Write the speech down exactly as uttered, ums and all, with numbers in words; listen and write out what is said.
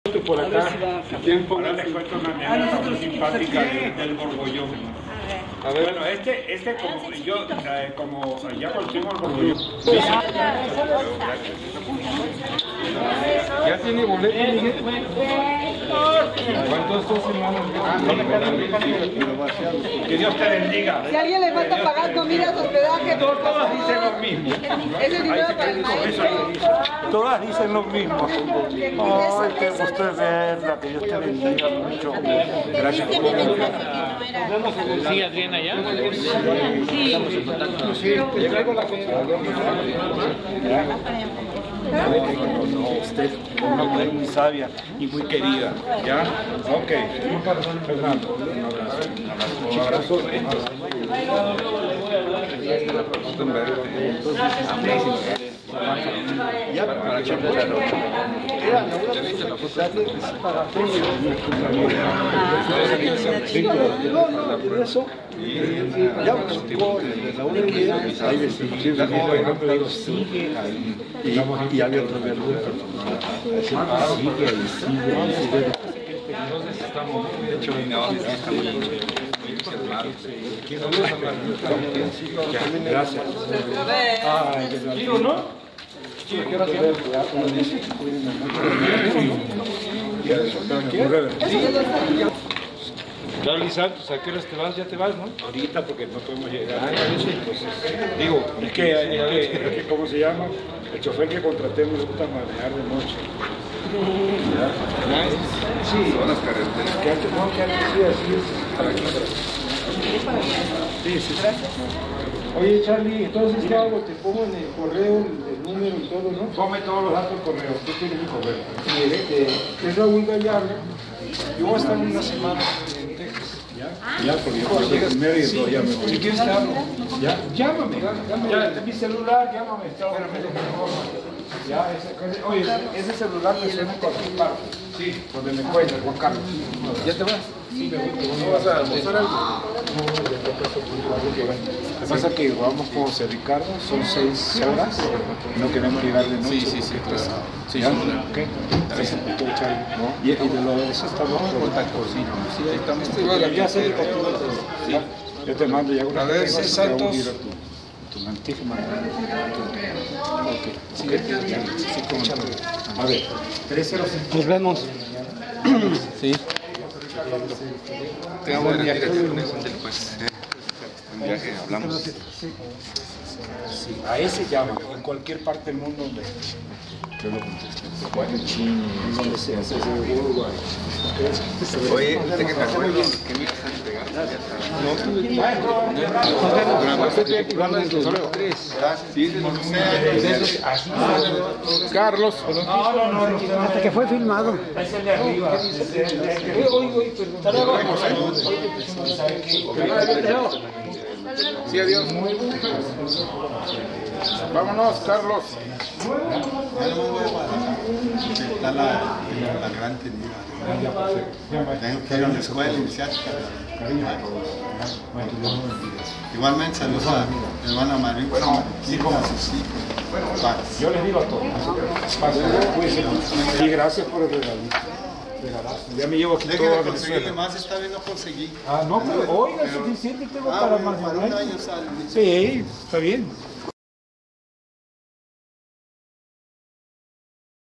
por acá. Tiempo. Ahora les cuento una anécdota muy simpática del, del borbollón. A ver. Bueno, este, este como yo, eh, como ya consumo el borbollón. ¿Ya tiene boleto, Miguel? ¿Cuántos dos semanas? Que Dios te bendiga. Si a alguien le falta pagar comida, hospedaje, por favor. Todas dicen lo mismo. Es el dinero para el maestro. Todas dicen lo mismo. Ay, qué gusto de verla, que Dios te bendiga mucho. Gracias por venir. ¿Sí, Adriana, ya? Sí. Sí, te traigo la cosa. No, no, no, usted es una mujer muy sabia y muy querida, ¿ya? Ok. Fernando, un abrazo. Un abrazo. Un abrazo. Ya, para echar la noche. Era la una para no, eso. Ya buscó la una y media, ahí decía, sigue ahí. Y había otro verdura. Sigue ahí, sigue. Entonces estamos hecho Gracias. Ay, ¿no? Charlie Santos, ¿a qué horas te vas? ¿Ya te vas, no? Ahorita porque no podemos llegar. Ah, ya sé, pues, digo, Es que, es que, es que, ¿cómo se llama? El chofer que contratemos le gusta manejar de noche. ¿ya? Sí, son las carreteras. Que antes no, que antes sí, así es. Para aquí, para aquí. Sí, sí, sí. Oye, Charlie, entonces, ¿qué hago? Te pongo en el correo el, el número y todo, ¿no? Ponme todos los datos del correo. ¿Qué tiene mi correo? Y este, es Raúl Gallardo. Yo voy a estar una semana en Texas. ¿Ya? Ya, porque yo soy el primero y el dos ya me voy. Si quieres te hablo. ¿Ya? Llámame, llámame. Ya, este es mi celular, llámame. Espérame, ya, ese, oye, ese celular me suena en cualquier parte. Sí, donde me encuentre, Juan Carlos. ¿Ya te vas? Sí, me voy. ¿No vas a almorzar algo? No, ya te paso por algo que va. Lo que pasa es que vamos con José Ricardo, son seis horas, no queremos llegar de noche. Sí, sí, sí, claro. Sí, ¿Ya? sí, ¿Ok? Gracias por todo, Charlie. Y, y de lo de eso estamos en contacto. Sí, sí, ahí estamos. Este, Ya sé que contigo. ¿Ya? Yo te mando ya una A ver, vez. seis Santos. Tu mantífima. Ok. Sí, ya. Sí, como a ver, tres cero cinco. Nos vemos. Sí. Te amo en viaje. Pues. En viaje, hablamos. Sí, a ese llama, en cualquier parte del mundo donde yo lo contesto. En China, donde sea, se Uruguay. Oye, usted que te acuerdo que me ibas a entregar. Carlos. No, no, no. Hasta que fue filmado. Es el de arriba. Sí, adiós. Vámonos, Carlos. Está la, la gran tenida. Tengo que ir a la escuela iniciática. Igualmente, saludos a mi hermana Marín. Bueno, sí, como así. Bueno, yo les digo a todos. Y gracias por el regalito. Ya me llevo aquí todo Déjeme a conseguirle Venezuela. más, esta vez no conseguí. Ah, no, pero hoy no es Pero- suficiente, tengo Ah, para bueno, más de para un un año. año sale. Sí, está bien.